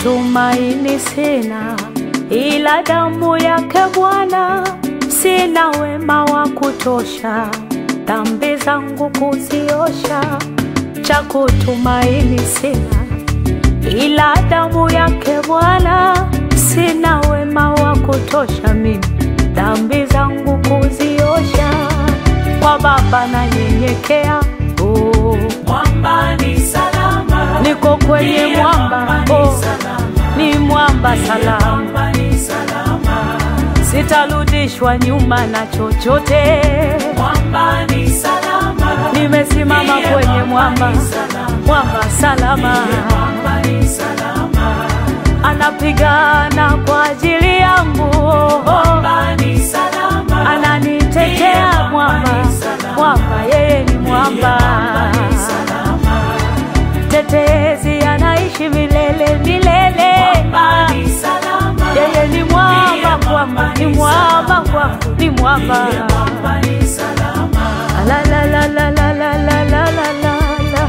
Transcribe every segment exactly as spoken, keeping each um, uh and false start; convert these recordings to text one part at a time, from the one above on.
kutumaini sina, ila damu yake Bwana. Sina wema wa kutosha, dhambi zangu kuziosha. Cha kutumaini sina, ila damu yake Bwana. Sina wema wa kutosha mimi, dhambi zangu kuziosha. Kwa Baba na nyenyekea, oh. Mwamba ni salama, Niko kwenye mwamba, oh. Ni mwamba salama, sitarudishwa nyuma na chochote. mwamba ni salama, Nimesimama kwenye mwamba, mwamba salama. mwamba ni salama, Anapigana kwa ajili yangu, mwamba ni salama, ananitetea mwamba, mwamba yeye ni mwamba. Tetezi anaishi milele milele, mwamba ni salama, yeye ni mwamba kwangu, ni mwamba kwangu, ni mwamba. mwamba ni salama, La la la la la la la la la la.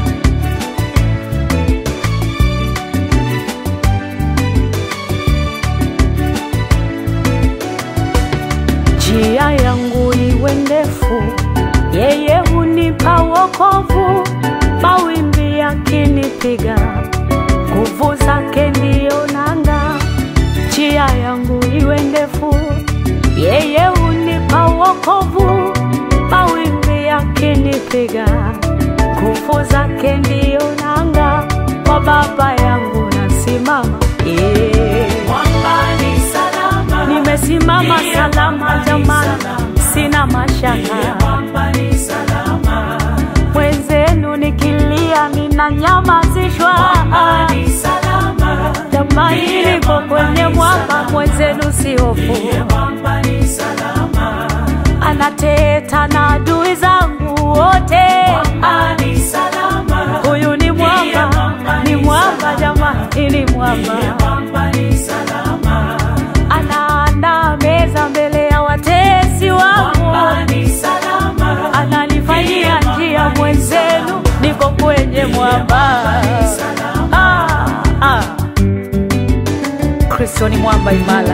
Njia yangu iwe ndefu, yeye hunipa wokovu. Mawimbi yakinipiga, nguvu zake ndio nanga. Njia yangu iwe ndefu, yeye hunipa wokovu. Mawimbi yakinipiga, nguvu zake ndio nanga. Kwa Baba yangu nasimama, yeah. mwamba ni salama, Nimesimama salama jamani, sina mashaka. mwamba ni salama, Mwenzenu nikilia ninanyamazishwa, mwamba ni salama, jamani niko kwenye mwamba. Mwenzenu si hofu, mwamba ni salama, anateta na adui zangu wote. mwamba ni salama, Huyu ni mwamba, ni mwamba jamani, ni mwamba. mwamba ni salama, Anaandaa meza mbele ya watesi wangu, mwamba ni salama, ananifanyia njia. Mwenzenu niko kwenye mwamba. Ah, ah. Kristo ni mwamba imara.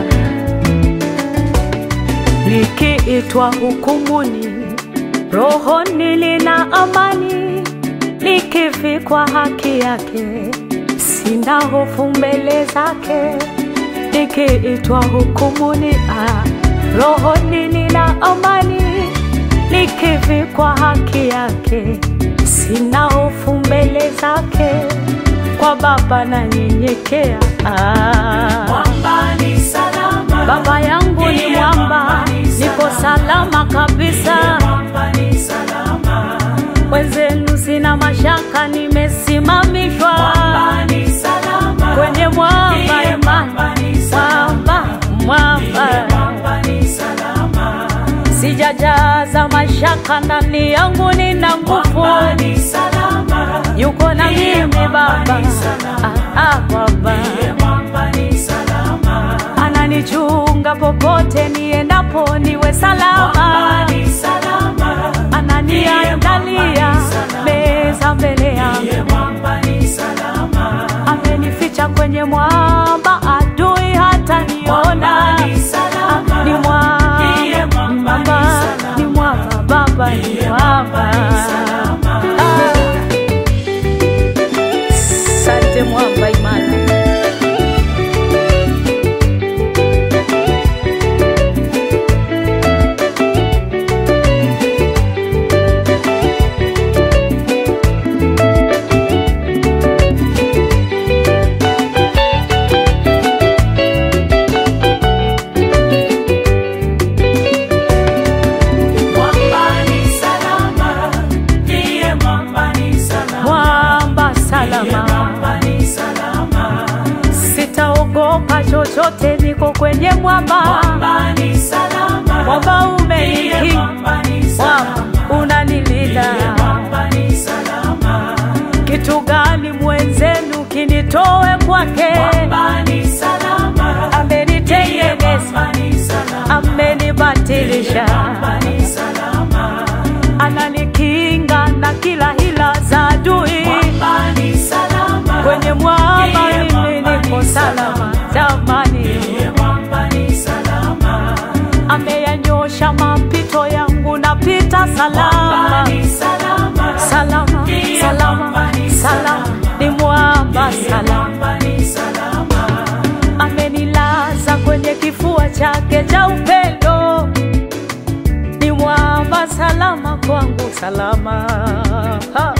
Nikiitwa hukumuni, rohoni nina amani. Nikivikwa haki yake, sina hofu mbele zake. Nikiitwa hukumuni, ah, rohoni nina amani. Nikivikwa haki yake, sina hofu mbele zake. Kwa Baba na nyenyekea, ah. mwamba ni salama, Baba yangu ni mwamba, niko salama kabisa. mwamba ni salama, Wenzenu sina mashaka, nimesimamishwa mwamba ni salama, kwenye mwamba imani, mwamba, mwamba. mwamba ni salama, Sijajaza mashaka ndani yangu, nina nguvu. mwamba ni salama, Yuko na mimi Baba, ah, ah, Baba. mwamba ni salama, Ananichunga popote niendapo, niwe salama. mwamba ni salama, Ananiandalia meza mbele yangu, mwamba ni salama, amenificha kwenye mwamba, adui hata niona. ni salama, Ni mwamba, ni mwamba, ni mwamba, Baba ni mwamba. Ah. Asante mwamba imara. mwamba ni salama, ndiye mwamba ni salama, Mwamba salama, mwamba ni salama, sitaogopa chochote, niko kwenye mwamba. mwamba ni salama, Mwamba umenikinga, mwamba ni salama, mwamba unanilinda. mwamba ni salama, Kitu gani mwenzenu kinitoe kwake? mwamba ni salama, Amenitengeneza, mwamba ni salama, amenibatilisha. mwamba ni salama, Ananikinga na kila hila za adui. mwamba ni salama, Kwenye mwamba mimi niko salama. salama, salama, salama, Ndiye salama, mwamba ni salama, salama. ni mwamba Ndiye salama. mwamba ni salama. Amenilaza kwenye kifua chake cha upendo, ni mwamba salama kwangu, salama. Ha.